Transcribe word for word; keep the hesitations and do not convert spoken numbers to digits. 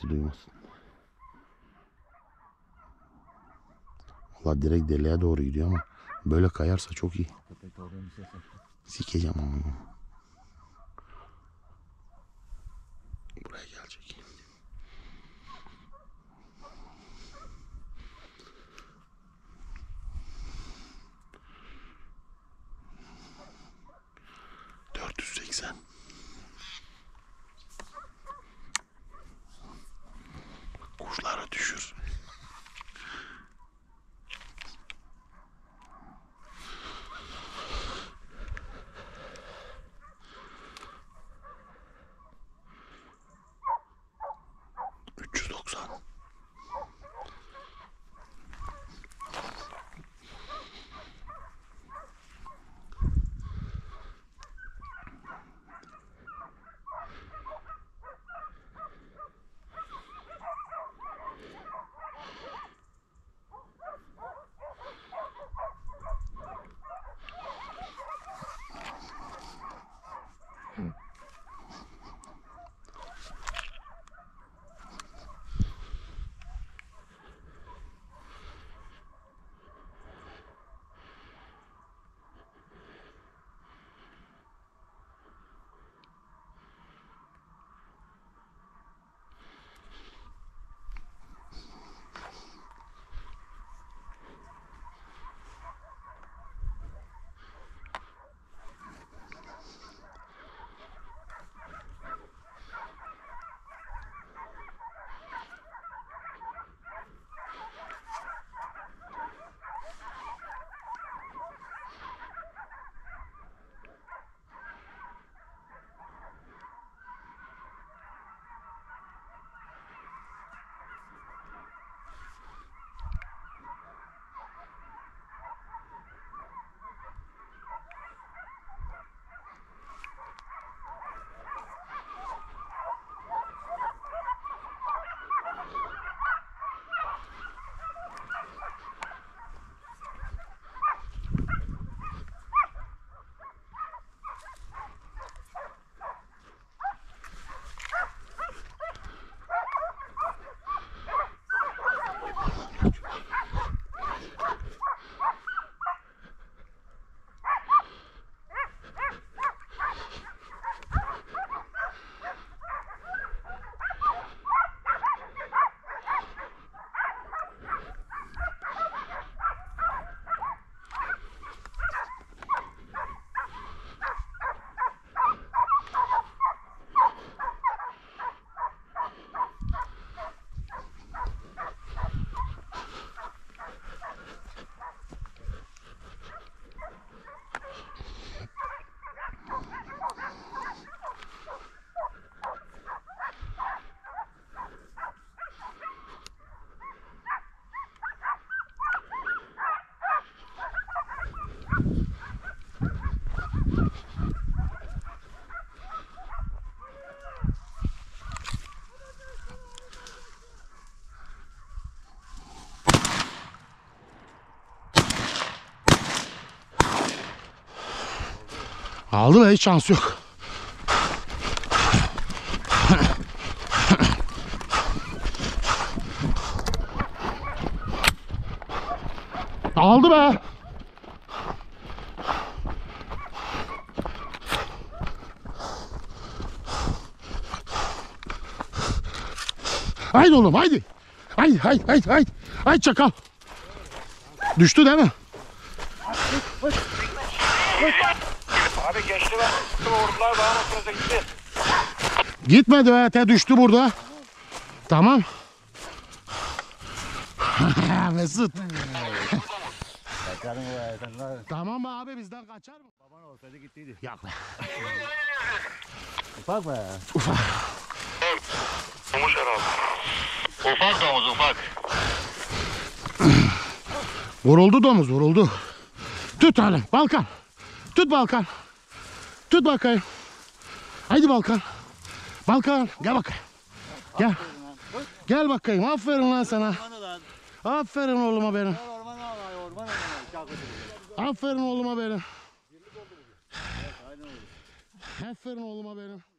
Bizi duymasın. Valla direkt deliğe doğru gidiyor ama böyle kayarsa çok iyi. Sikeceğim ama. Buraya gelecek. dört yüz seksen. Kuşlara düşür. üç yüz doksan. Aldı ve hiç şans yok. Aldı be. Haydi oğlum haydi. Haydi haydi haydi haydi. Haydi çakal. Düştü değil mi? Abi geçti ve vurdular daha nasıl gitti. Gitmedi be, te düştü burada. Tamam. Mesut. Tamam abi bizden kaçar mı? Baban olsaydı gittiydi. Yok be. Ufak mı? Ufak. Olmuş herhalde. Ufak domuz ufak. Vuruldu domuz vuruldu. Tut oğlum Balkan. Tut Balkan. Tut bakayım. Haydi Balkan. Balkan gel bakayım. Gel. Gel bakayım. Aferin lan sana. Aferin oğluma benim. Aferin oğluma benim. Aferin oğluma benim.